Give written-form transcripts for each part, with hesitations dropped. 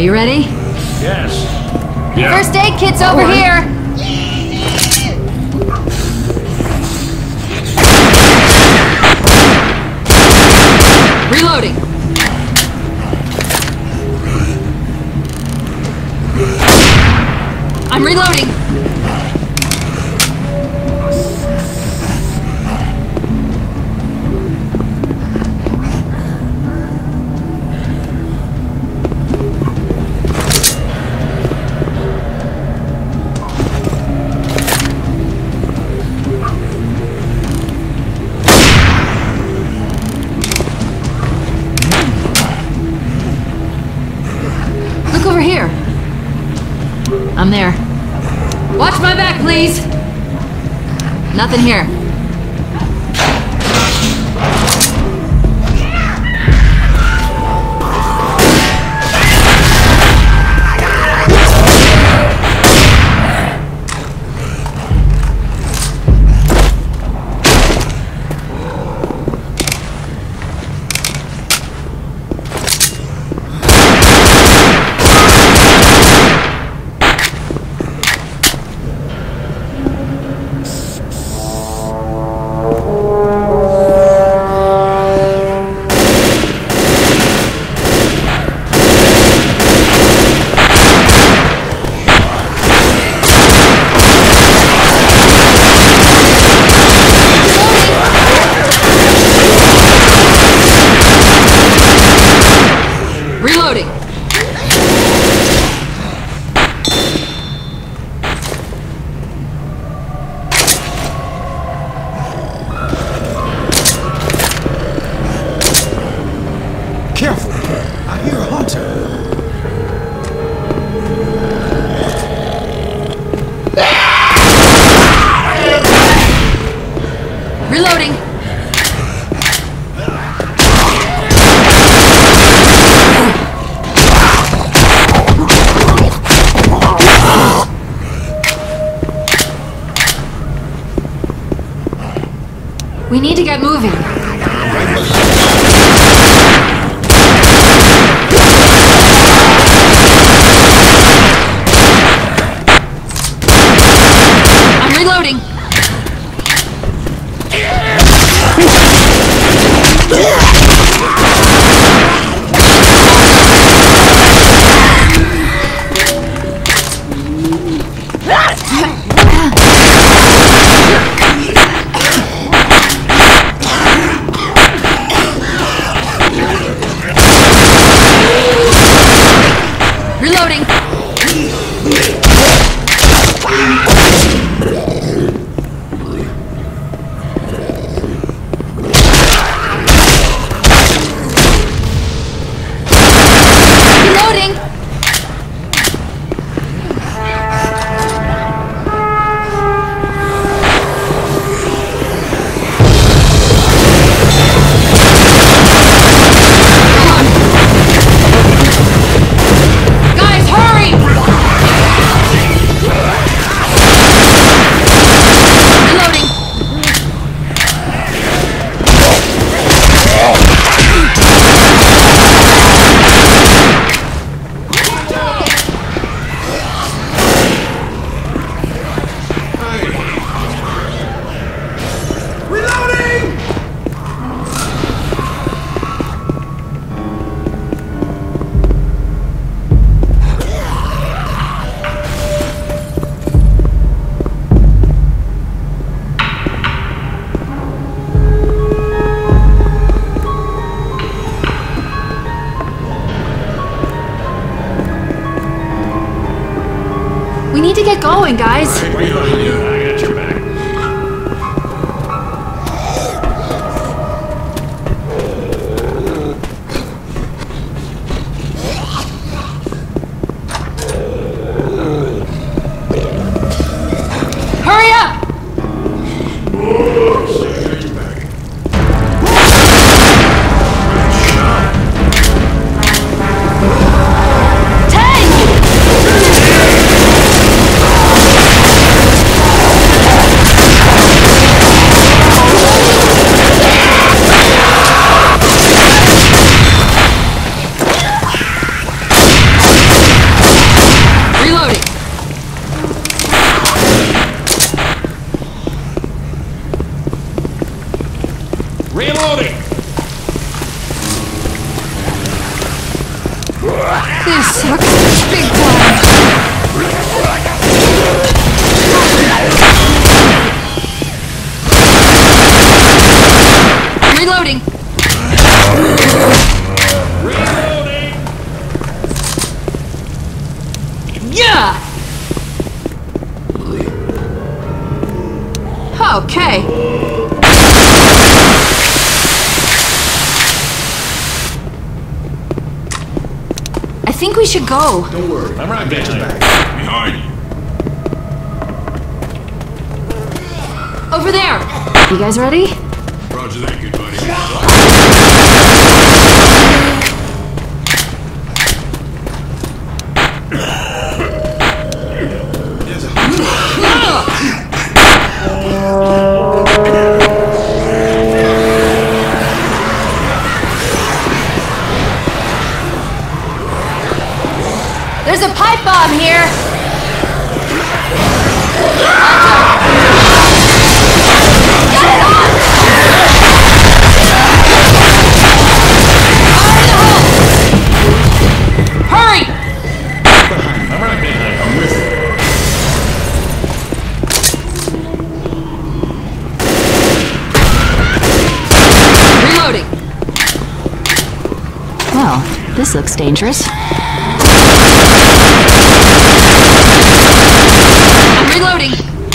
you ready? Yes. Yeah. First aid kit's over here. Reloading. I'm reloading. Look over here. I'm there. Watch my back, please! Nothing here. Careful! I hear a hunter. Reloading. We need to get moving. I'm reloading. Reloading. Reloading. Guys, hurry! Reloading. Reloading! We need to get going, guys. Wait, I got your back. Hurry up! Tank! Okay. I think we should go. Don't worry. I'm right behind you. Behind you. Over there. You guys ready? Roger that, good buddy. There's a There's a pipe bomb here. Get it on! Fire in the hole! Hurry! I'm right behind you. I'm with you. Reloading. Well, this looks dangerous. I'm reloading.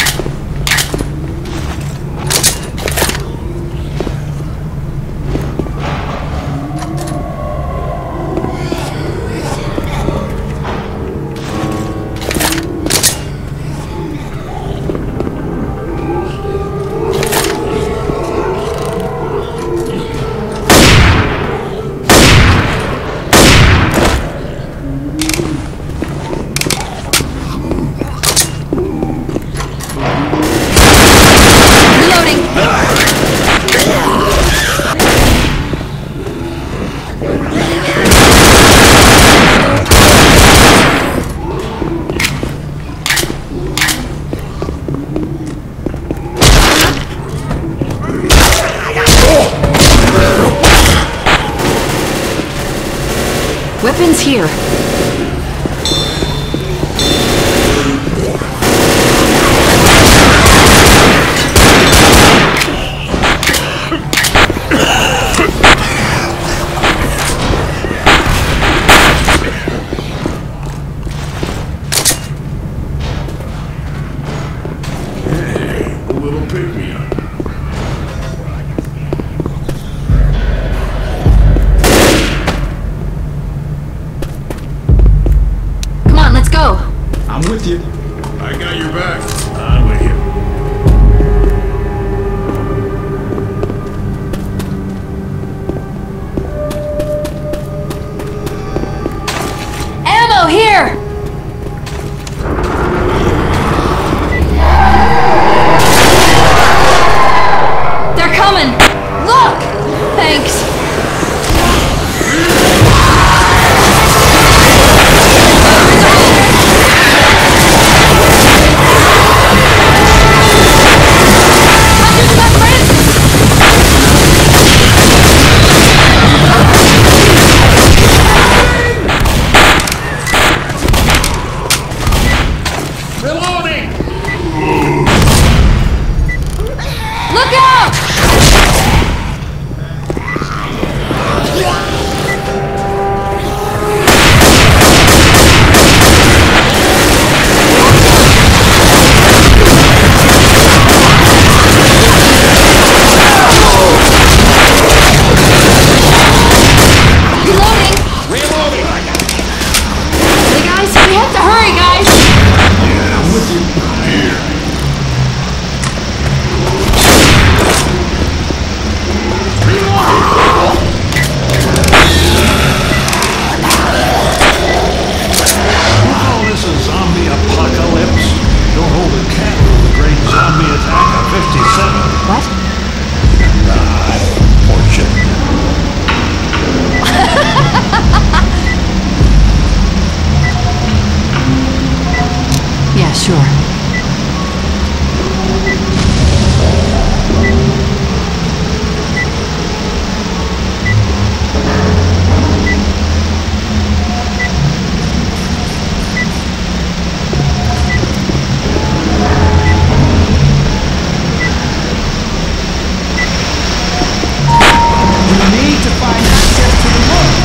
Weapons here. A little pick-me-up. Come on, let's go. I'm with you. I got your back. I'm with you. Ammo here! They're coming! Look! Thanks. Hunter's got Francis! Reloading! Look out! Reloading! Hey guys, we have to hurry, guys! I'm with you. Here. You call this a zombie apocalypse? Don't hold a candle to the great zombie attack of 57. What? Fortune. Yeah, sure. We need to find access to the room.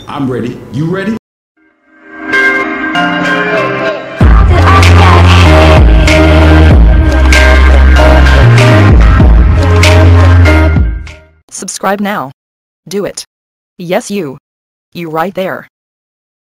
I'm ready. You ready? Subscribe now. Do it. Yes, you. You right there.